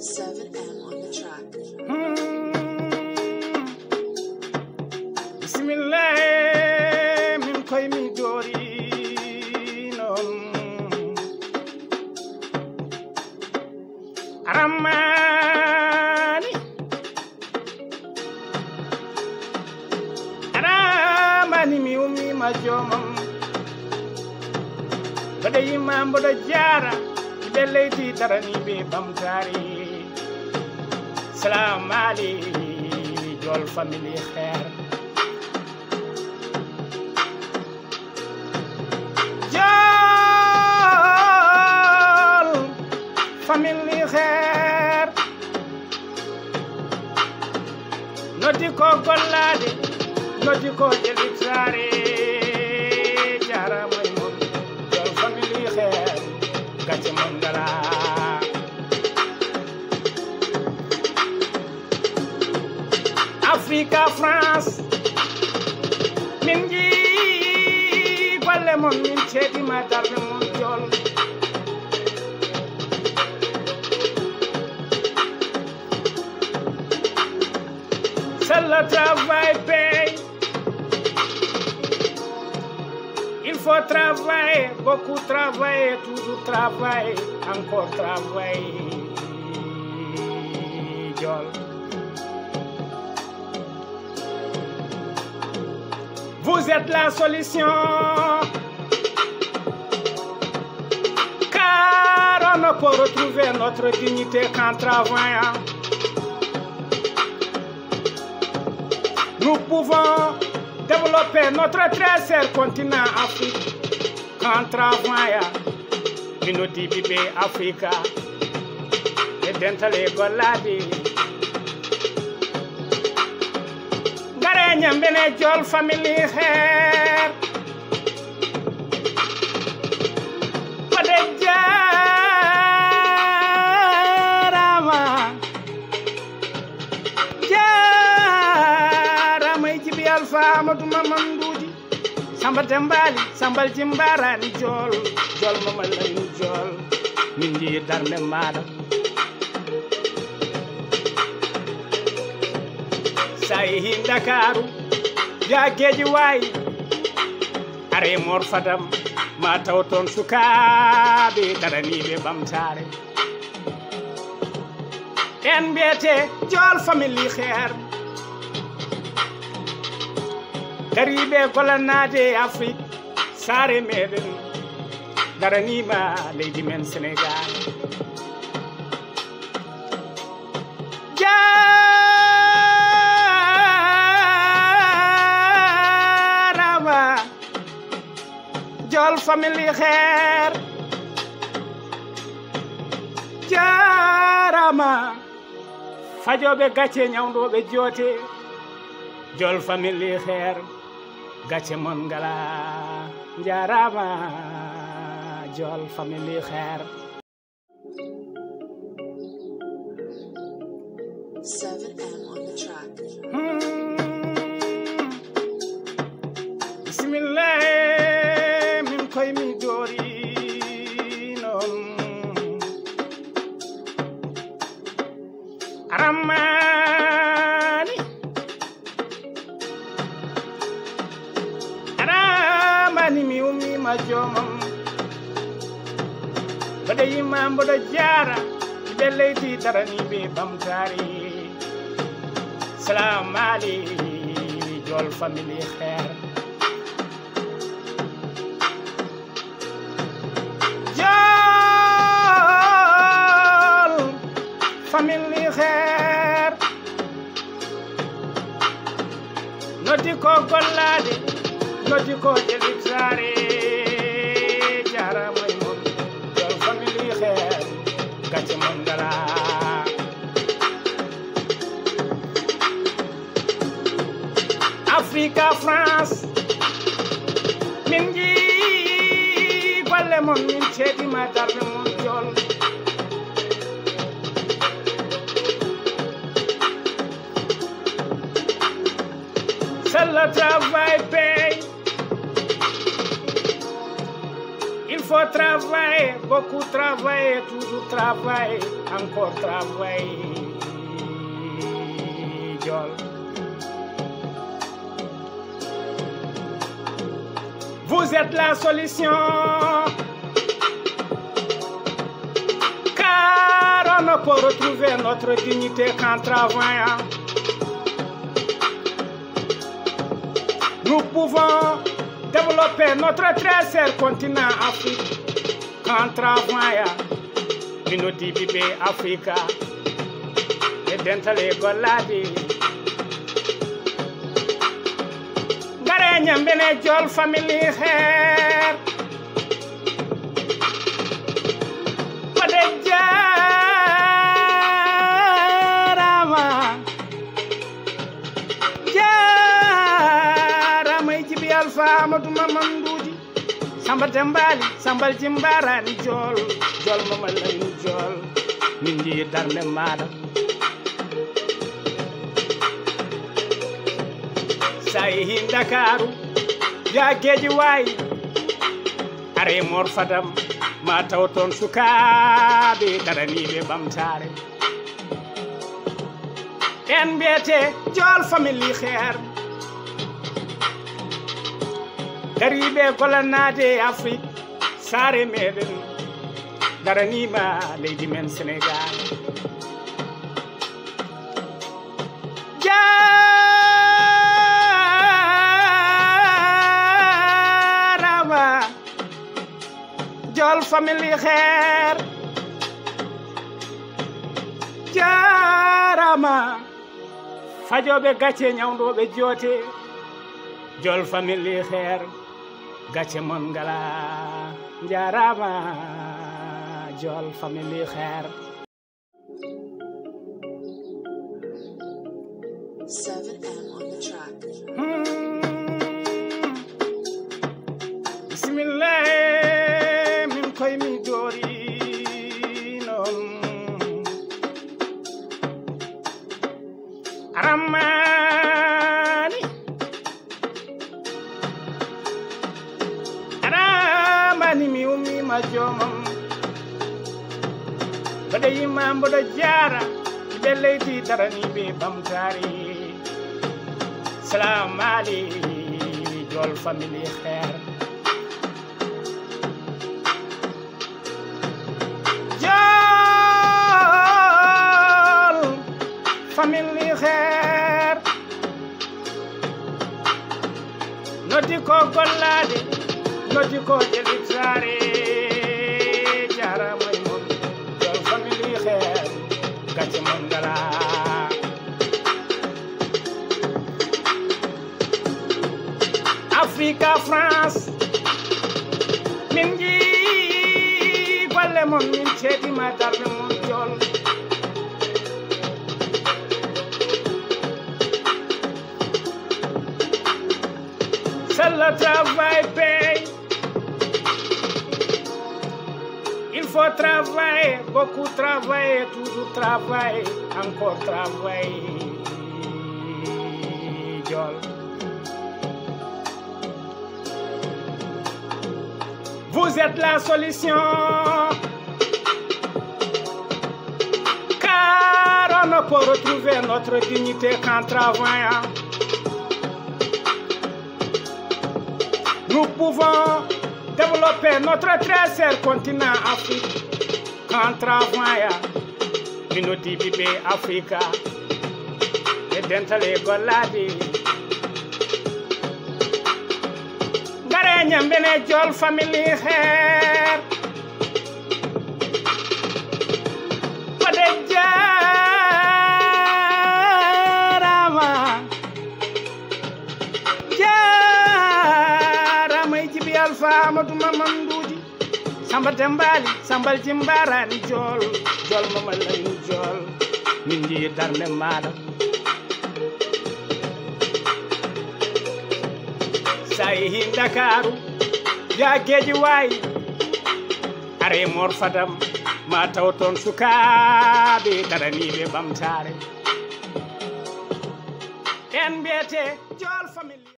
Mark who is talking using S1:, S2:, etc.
S1: 7M on the track.
S2: Bismillah, min koy mi dori non. Aramani mi ummi ma jomam. Bada imam bada jara, beleyti tarani be bamtari. Salam Ali, Jol family khair. Jol family khair. Noti ko gollade, noti ko jelitsare. Jara maymon, Jol family khair. Gache mangala. Africa, France, mingi golle mon min cedi ma darbe mon jol. Seul le travail paye. Il faut travailler, beaucoup travailler, toujours travailler, encore travailler, jol. Vous êtes la solution, car on ne peut retrouver notre dignité qu'en travaillant. Nous pouvons développer notre très cher continent Afrique qu'en travaillant. Minoti bibe Africa, et dentale goladi. Nyambene Jol family hair. Pade jarama jibi alfa Amadou Mamandudi Samba Tembali Sambal Jimbarani Jol Jol Mamalani Jol Mingi darne mada Sayi Dakaru ya geji wayi are mor fadam ma tawton sukabe daranibe bamtare en bete Jol family khair daribe golanade Afrique sare meden daranima leydi men Sénégal Jol family khair jarama fajobe gatche nyawdobe jote Jol family khair gatche mon ngala jarama Jol family khair
S1: 7M on the track.
S2: Bismillah, min koy mi dori non. Aramani mi ummi ma jomam. Bada imam bada jara, beleyti tarani be bamtari. Salam Ali, Jol family khair. Jol family khair. Noti ko gollade, noti ko jelitsare. Jara maymon, Jol family khair. Gache mangala. Africa, France, mingi golle mon min cedi ma darbe mon jol. Seul le travail paye. Il faut travailler, beaucoup travailler, toujours travailler, encore travailler. Jol. Vous êtes la solution, car on ne peut retrouver notre dignité qu'en travaillant. Nous pouvons développer notre très cher continent Afrique qu'en travaillant. Minuti bibe Africa e dentale goladi. Gare nyambene jol family hair. Pade jarama. Jarama ijibi alfa Amadou Mamandoudi. Samba tembali, sambal jimbarani jol. Jol mamalani jol. Mingi darne mada. Sayi Dakaru ya geji way are mor fadam ma taw ton sukabe daranibe bamtare en bete jol family khair daribe kolanade Afrique sare meden daranima leydi men Sénégal jol family khair jarama fajobe gatche nyawdobe jote jol family khair gatche mon ngala jarama jol family khair
S1: 7M on the track.
S2: Bismillah koy mi dori non aramani mi umi ma jomam bada imam bada jara be leydi darani be bamtari salam ali jol family khair family khair noti ko gollade noti ko jelitare jara maymon jol family khair gatche mangala Africa France mingi golle mon min cedi ma darbe mon jol le travail paye. Il faut travailler, beaucoup travailler, toujours travailler, encore travailler. Jol. Vous êtes la solution, car on ne peut retrouver notre dignité qu'en travaillant. Nous pouvons développer notre très cher continent Afrique qu'en travaillant. Minuti bibe Africa e dentale goladi. Gare nyambene jol family hair. Pade jarama. Alfa Amadou Mamandoudi Samba tembali, sambal jimbarani jol. Jol mamalani jol. Mingi darne mada. Sayi Dakaru ya geji way are mor fadam ma taw ton sukabe daranibe bamtare en bete jol family